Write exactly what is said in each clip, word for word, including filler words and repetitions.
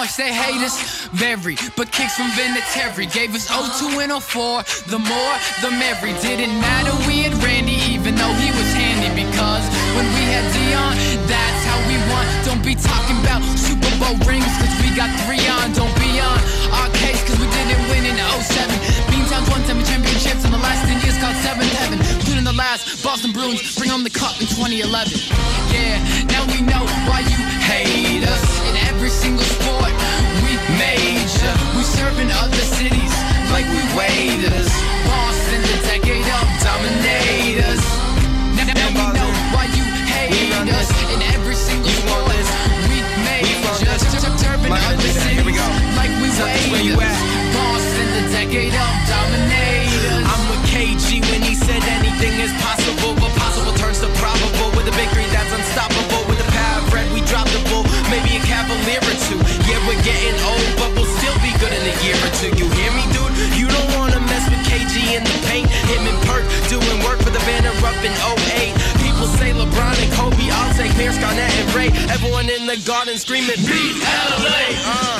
much they hate us, very. But kicks from Vinatieri gave us oh two and oh four. The more, the merry. Didn't matter, we had Randy, even though he was handy. Because when we had Dion, that's how we won. Don't be talking about Super Bowl rings, cause we got three on. Don't be on our case, cause we didn't win in oh seven. Beantown's won seven championships in the last ten years, called seventh heaven. Including the last Boston Bruins, bring home the cup in twenty eleven. Yeah, now we know why you hate us. In every single sport, we major. We serving other cities like we waiters. Boston, the decade of dominators. Now, now we know why you hate us. In every single sport, we major. Serving other cities like we waiters. Boston, the decade of dominators. I'm with K G when he said anything is possible, but possible turns to probable. With a victory that's unstoppable. With a path red, we drop the bull. Maybe a cavalier or two. Yeah, we're getting old, but we'll still be good in a year or two. You hear me, dude? You don't wanna mess with K G in the paint. Him and Perk doing work for the banner up in oh eight. People say LeBron and Kobe, I'll take Pierce, Garnett, and Ray. Everyone in the garden screaming, beat L A! Uh.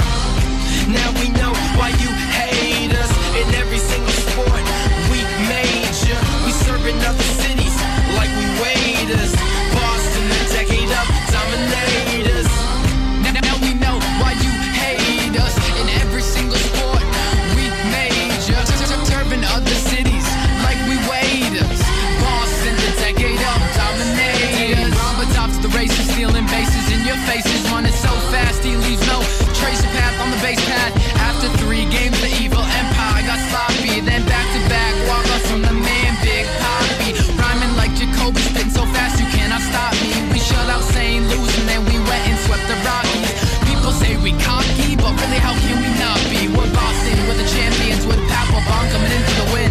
Now we know why you hate us. In every single sport, we major. We serving other cities like we waiters. Boston, the decade of dominators. Now, now we know why you hate us. In every single sport, we major. Serving other cities like we waiters. Boston, the decade of dominators. Robotops, the racers, stealing bases in your faces. Running so fast, he leaves no trace of path on the base path. After three games, the evil empire got sloppy. Then back to back, walk off from the man, Big Poppy. Rhyming like Jacoby, spitting so fast you cannot stop me. We shut out Saint Louis and then we went and swept the Rockies. People say we cocky, but really how can we not be? We're Boston, we're the champions with Papelbon coming in for the win.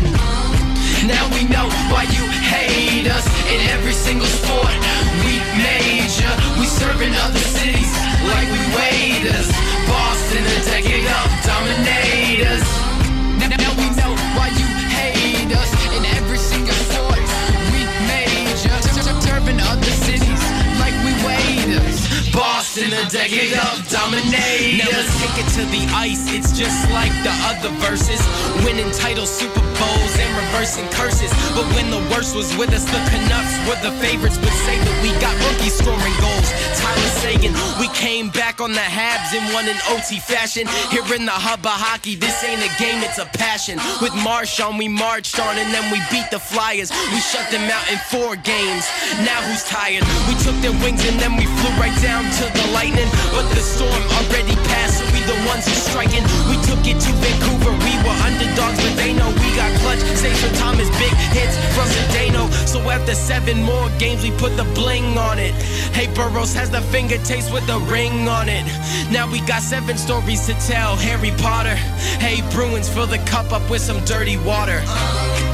Now we know why you hate us. In every single sport, we major. We serving other cities like we waiters. Boston, a decade of dominators. Now, now we know why you hate us. In every single sport, we major. Serving other cities like we waiters. Boston, a decade of dominators. Now let's take it to the ice. It's just like the other verses. Winning titles, Super Bowls, and reversing curses. But when the worst was with us, the Canucks were the favorites. Would say that we got rookies scoring goals. Tyler Sagan, we came back on the Habs and won in O T fashion. Here in the hub of hockey, this ain't a game, it's a passion. With Marshawn, we marched on and then we beat the Flyers. We shut them out in four games. Now who's tired? We took their wings and then we flew right down to the Lightning. But the storm already passed, so we the ones who's striking. We took it to Vancouver, we were underdogs, but they know we got clutch. Saves from Thomas, big hits from Zdeno. So after seven more games, we put the bling on it. Hey, Burroughs has the finger taste with the ring on it. Now we got seven stories to tell. Harry Potter. Hey, Bruins, fill the cup up with some dirty water.